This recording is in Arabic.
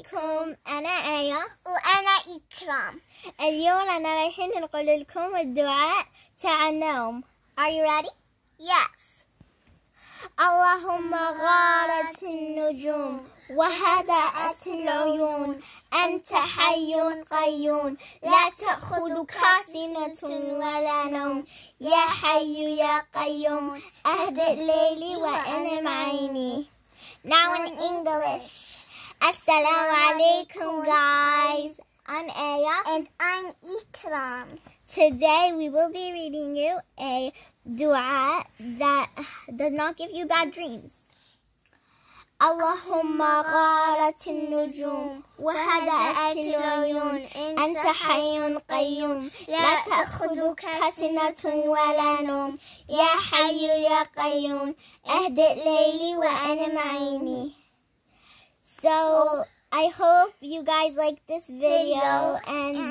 عليكم. أنا آية وأنا إكرام. اليوم أنا رايحين نقول لكم الدعاء تاع النوم. Are you ready? Yes. اللهم غارت النجوم وهدأت العيون أنت حي قيوم لا تأخذك سنة ولا نوم يا حي يا قيوم أهدئ ليلي وأنم عيني. Now in English. Assalamu alaikum guys. I'm Aya. And I'm Ikram. Today we will be reading you a dua that does not give you bad dreams. اللهم غارت النجوم وهدأت العيون أنت حي قيوم لا تأخذك سنة ولا نوم يا حي يا قيوم أهدئ ليلي وأنم عيني. So I hope you guys like this video and